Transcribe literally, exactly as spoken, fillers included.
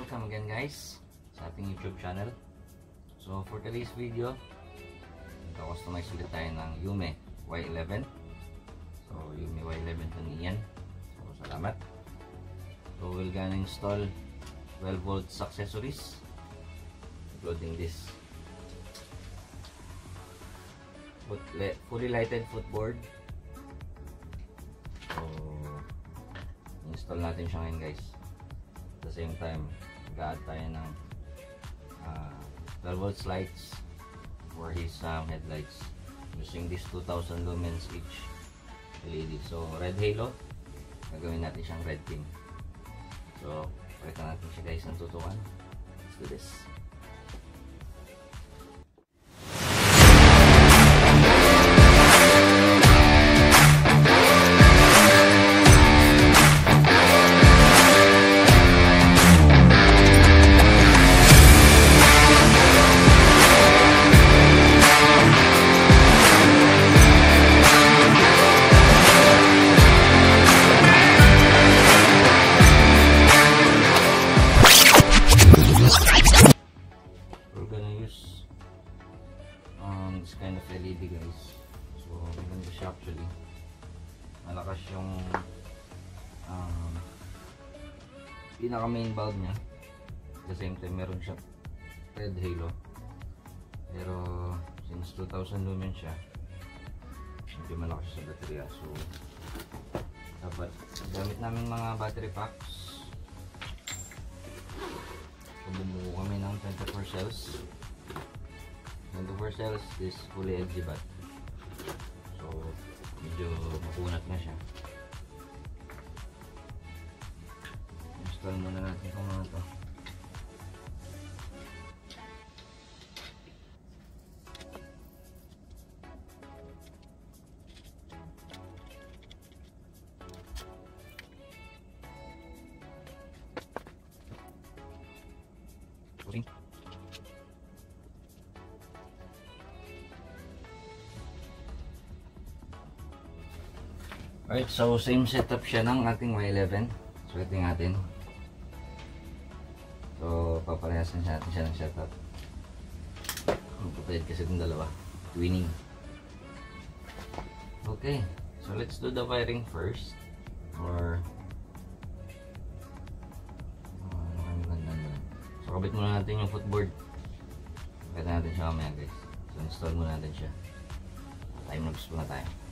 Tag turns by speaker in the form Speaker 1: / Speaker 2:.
Speaker 1: welcome again guys sa ating YouTube channel. So for today's video, nagka-customize ulit tayo ng YUME Y eleven. So YUME Y eleven ito niyan. So salamat. So we're gonna install twelve volts accessories including this fully lighted footboard. So install natin siya ngayon guys. At the same time, mag-add tayo ng uh, twelve volts lights for his um, headlights using this two thousand lumens each L E D. So red halo, gagawin natin siyang red pin. So pakita natin siya guys ng tutukan. Let's do this. This kind of L E D guys. So maganda siya actually. Malakas yung um, pinaka main bulb niya. At the same time meron siya red halo. Pero since two thousand lumens siya, medyo malakas siya sa baterya. So dapat gamit namin mga battery packs. So bumuo kami ng twenty-four cells. twenty-four cells is fully L G bat. So medyo makunat na siya. Install muna natin itong mga ito. Okay. Alright, so same setup siya ng ating Y eleven. So ito yung atin. So paparehas na natin siya ng setup. Magpapayad kasi itong dalawa. Twinning. Okay, so let's do the wiring first. Or so kabit muna natin yung footboard. Kabit natin siya mamaya guys. So install muna natin siya. Time lapse muna tayo.